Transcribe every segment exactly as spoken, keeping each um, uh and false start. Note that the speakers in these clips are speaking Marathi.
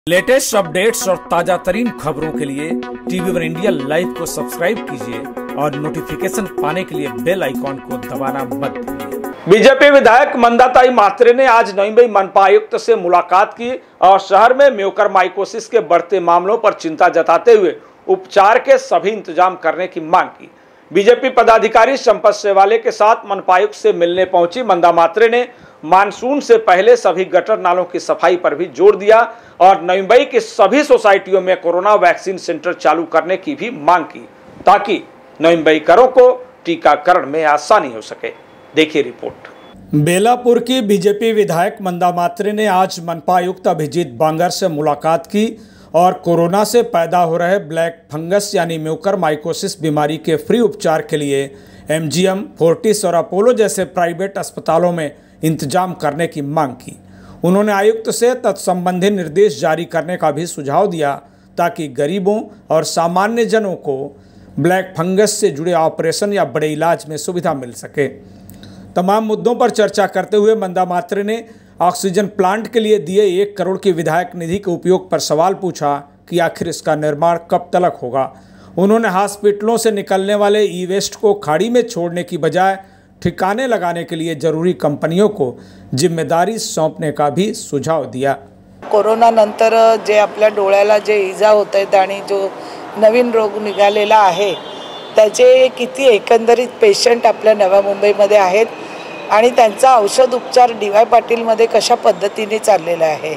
लेटेस्ट अपडेट्स और ताजा तरीन खबरों के लिए टीवी वन इंडिया लाइव को सब्सक्राइब कीजिए और नोटिफिकेशन पाने के लिए बेल आइकॉन को दबाना मत भूलिए। बीजेपी विधायक मंदाताई मात्रे ने आज नई मुंबई मनपा आयुक्त से मुलाकात की और शहर में म्यूकरमाइकोसिस के बढ़ते मामलों पर चिंता जताते हुए उपचार के सभी इंतजाम करने की मांग की। बीजेपी पदाधिकारी संपत सेवाले के साथ मनपायुक्त से मिलने पहुंची मंदा मात्रे ने मानसून से पहले सभी गटर नालों की सफाई पर भी जोर दिया और नई मुंबई की सभी सोसाइटियों में कोरोना वैक्सीन सेंटर चालू करने की भी मांग की ताकि नई मुंबईकरों को टीकाकरण में आसानी हो सके। देखिए रिपोर्ट। बेलापुर की बीजेपी विधायक मंदा मात्रे ने आज मनपा आयुक्त अभिजीत बांगर से मुलाकात की और कोरोना से पैदा हो रहे ब्लैक फंगस यानी म्यूकरमाइकोसिस बीमारी के फ्री उपचार के लिए एमजीएम, फोर्टिस और अपोलो जैसे प्राइवेट अस्पतालों में इंतजाम करने की मांग की। उन्होंने आयुक्त से तत्संबंधी निर्देश जारी करने का भी सुझाव दिया ताकि गरीबों और सामान्य जनों को ब्लैक फंगस से जुड़े ऑपरेशन या बड़े इलाज में सुविधा मिल सके। तमाम मुद्दों पर चर्चा करते हुए मंदा मात्रे ने ऑक्सीजन प्लांट के लिए दिए एक करोड़ की विधायक निधि के उपयोग पर सवाल पूछा कि आखिर इसका निर्माण कब तक होगा। उन्होंने हॉस्पिटलों से निकलने वाले ई वेस्ट को खाड़ी में छोड़ने की बजाय ठिकाने लगाने के लिए जरूरी कंपनियों को जिम्मेदारी सौंपने का भी सुझाव दिया। कोरोना नंतर जे आपल्या डोळ्याला जे इजा होत आहेत आणि जो नवीन रोग निघालेला आहे त्याचे किती एकंदरीत पेशंट आपल्या नव्या मुंबईमध्ये आहेत आणि त्यांचा औषध उपचार डी वाय पाटीलमध्ये कशा पद्धतीने चाललेला आहे।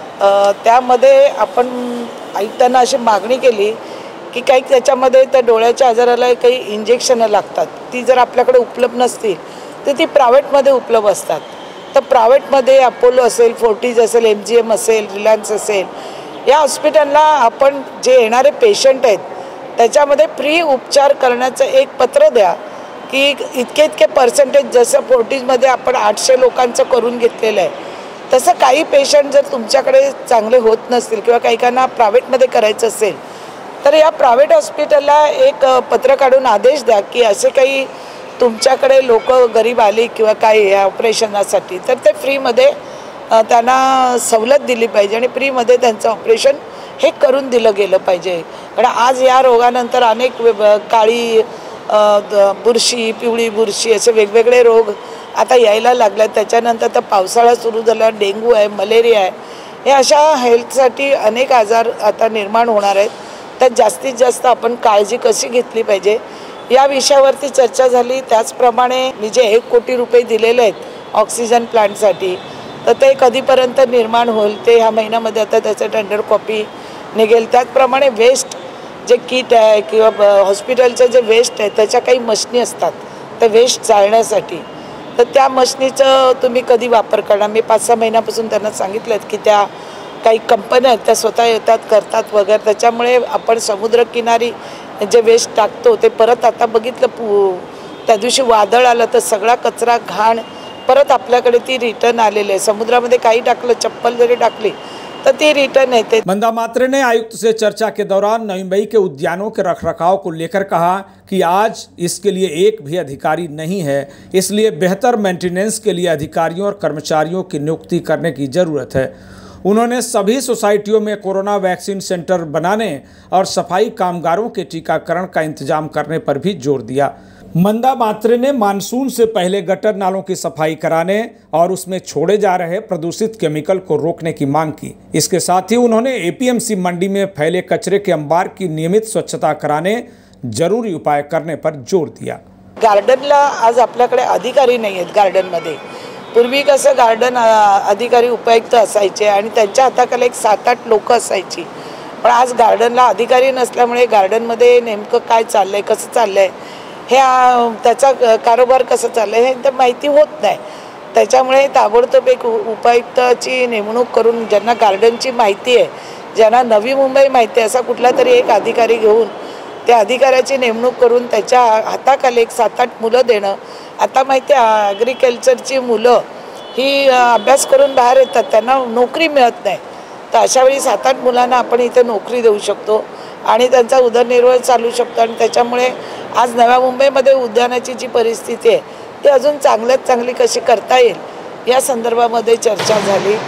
त्यामध्ये आपण आयुक्तांना अशी मागणी केली की काही त्याच्यामध्ये त्या डोळ्याच्या आजाराला काही इंजेक्शन लागतात, ती जर आपल्याकडे उपलब्ध नसतील तर ती प्रायव्हेटमध्ये उपलब्ध असतात। तर प्रायव्हेटमध्ये अपोलो असेल, फोर्टिस असेल, एमजीएम असेल, रिलायन्स असेल, या हॉस्पिटलला आपण जे येणारे पेशंट आहेत त्याच्यामध्ये फ्री उपचार करण्याचं एक पत्र द्या की इतके इतके पर्सेंटेज, जसं फोर्टिसमध्ये आपण आठशे लोकांचं करून घेतलेलं आहे तसं काही पेशंट जर तुमच्याकडे चांगले होत नसतील किंवा काही काहींना प्रायव्हेटमध्ये करायचं असेल तर या प्रायव्हेट हॉस्पिटलला एक पत्र काढून आदेश द्या की असे काही तुमच्याकडे लोक गरीब आली किंवा काही या ऑपरेशनासाठी तर ते फ्रीमध्ये त्यांना सवलत दिली पाहिजे आणि फ्रीमध्ये त्यांचं ऑपरेशन हे करून दिलं गेलं पाहिजे। कारण आज या रोगानंतर अनेक काळी बुरशी, पिवळी बुरशी असे वेगवेगळे रोग आता यायला लागले। त्याच्यानंतर तर पावसाळा सुरू झाला, डेंग्यू आहे, मलेरिया आहे, हे अशा हेल्थसाठी अनेक आजार आता निर्माण होणार आहेत। त्यात जास्तीत जास्त आपण काळजी कशी घेतली पाहिजे या विषयावरती चर्चा झाली। त्याचप्रमाणे मी जे एक कोटी रुपये दिलेले आहेत ऑक्सिजन प्लांटसाठी तर ते कधीपर्यंत निर्माण होईल ते ह्या महिन्यामध्ये आता त्याचं टेंडर कॉपी निघेल। त्याचप्रमाणे वेस्ट जे किट आहे किंवा हॉस्पिटलचं जे वेस्ट आहे त्याच्या काही मशनी असतात ते वेस्ट जाळण्यासाठी, तर त्या मशनीचं तुम्ही कधी वापर करणार। मी पाच सहा महिन्यापासून त्यांना सांगितलं की त्या काही कंपन्या आहेत त्या स्वतः येतात करतात वगैरे, त्याच्यामुळे आपण समुद्रकिनारी जे वेस्ट टाकतो ते परत आता बघितलं त्या दिवशी वादळ आलं तर सगळा कचरा घाण परत आपल्याकडे ती रिटर्न आलेली आहे। समुद्रामध्ये काही टाकलं, चप्पल जरी टाकली तो ती रिटर्न है। मंदा मात्रे ने आयुक्त से चर्चा के दौरान नई मुंबई के उद्यानों के रखरखाव को लेकर कहा कि आज इसके लिए एक भी अधिकारी नहीं है, इसलिए बेहतर मेंटेनेंस के लिए अधिकारियों और कर्मचारियों की नियुक्ति करने की जरूरत है। उन्होंने सभी सोसाइटियों में कोरोना वैक्सीन सेंटर बनाने और सफाई कामगारों के टीकाकरण का इंतजाम करने पर भी जोर दिया। मंदा मात्रे ने मानसून से पहले गटर नालों की सफाई कराने और उसमें छोड़े जा रहे प्रदूषित केमिकल को रोकने की मांग की। इसके साथ ही उन्होंने एपीएमसी मंडी में फैले कचरे के अंबार की नियमित स्वच्छता कराने, जरूरी उपाय करने पर जोर दिया। गार्डनला आज आपल्याकडे अधिकारी नाही आहेत। गार्डनमध्ये पूर्वी कसं गार्डन अधिकारी उपायुक्त असायचे आणि त्यांच्या हाताखाली एक सात आठ लोक असायची, पण आज गार्डनला अधिकारी नसल्यामुळे गार्डनमध्ये नेमकं काय चाललंय, कसं चाललंय, हे त्याचा कारोबार कसं चाललंय हे तर माहिती होत नाही। त्याच्यामुळे ताबडतोब एक उपायुक्ताची नेमणूक करून ज्यांना गार्डनची माहिती आहे, ज्यांना नवी मुंबई माहिती आहे, असा कुठला तरी एक अधिकारी घेऊन त्या अधिकाऱ्याची नेमणूक करून त्याच्या हाताखाली एक सात आठ मुलं देणं। आता माहिती आहे ॲग्रिकल्चरची मुलं ही अभ्यास करून बाहेर येतात, त्यांना नोकरी मिळत नाही, तर अशा वेळी सात आठ मुलांना आपण इथे नोकरी देऊ शकतो आणि त्यांचा उदरनिर्वाह चालू शकतो। आणि त्याच्यामुळे आज नव्या मुंबईमध्ये उद्यानाची जी परिस्थिती आहे ती अजून चांगल्यात चांगली कशी करता येईल या संदर्भामध्ये चर्चा झाली।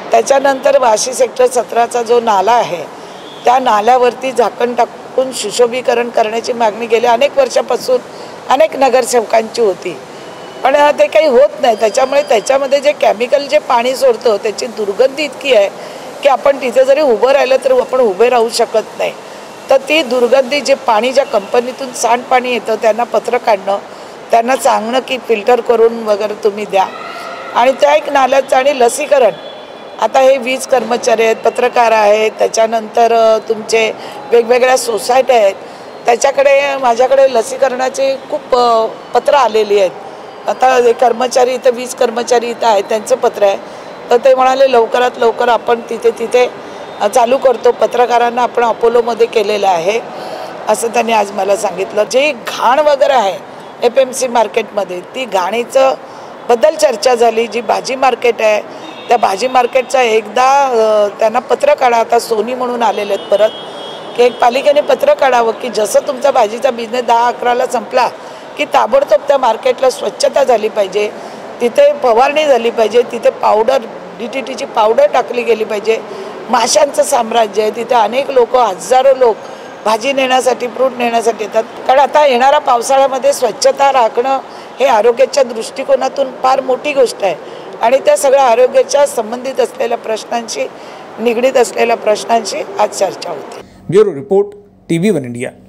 त्याच्यानंतर वाशी सेक्टर सतराचा जो नाला आहे त्या नाल्यावरती झाकण टाकून सुशोभीकरण करण्याची मागणी गेल्या अनेक वर्षापासून अनेक नगरसेवकांची होती, पण ते काही होत नाही। त्याच्यामुळे त्याच्यामध्ये जे केमिकल जे पाणी सोडतो त्याची दुर्गंधी इतकी आहे की आपण तिथे जरी उभं राहिलं तर आपण उभे राहू शकत नाही। तर ती दुर्गंधी जे पाणी ज्या कंपनीतून सांडपाणी येतं त्यांना पत्र काढणं, त्यांना सांगणं की फिल्टर करून वगैरे तुम्ही द्या। आणि त्या एक नाल्याचं आणि लसीकरण, आता हे वीज कर्मचारी आहेत, पत्रकार आहेत, त्याच्यानंतर तुमचे वेगवेगळ्या सोसायट्या आहेत, त्याच्याकडे माझ्याकडे लसीकरणाचे खूप पत्र आलेली आहेत। आता जे कर्मचारी इथं वीज कर्मचारी इथं आहेत त्यांचं पत्र आहे, तर ते म्हणाले लवकरात लवकर आपण तिथे तिथे चालू करतो। पत्रकारांना आपण अपोलोमध्ये केलेलं आहे असं त्यांनी आज मला सांगितलं। जे घाण वगैरे आहे एफ एम सी मार्केटमध्ये ती घाणीचं बद्दल चर्चा झाली। जी भाजी मार्केट आहे त्या भाजी मार्केटचा एकदा त्यांना पत्र काढा, आता सोनी म्हणून आलेले आहेत परत की एक पालिकेने पत्र काढावं की जसं तुमचा भाजीचा बिझनेस दहा अकराला संपला की ताबडतोब त्या मार्केटला स्वच्छता झाली पाहिजे, तिथे फवारणी झाली पाहिजे, तिथे पावडर डी टी टीची पावडर टाकली गेली पाहिजे। माशांचं साम्राज्य आहे तिथे, अनेक लोक हजारो लोक भाजी नेण्यासाठी फ्रूट नेण्यासाठी येतात। कारण आता येणाऱ्या पावसाळ्यामध्ये स्वच्छता राखणं हे आरोग्याच्या दृष्टिकोनातून फार मोठी गोष्ट आहे आणि त्या सगळ्या आरोग्याच्या संबंधित असलेल्या प्रश्नांशी निगडीत असलेल्या प्रश्नांशी आज चर्चा होती। Bureau report, TV one India.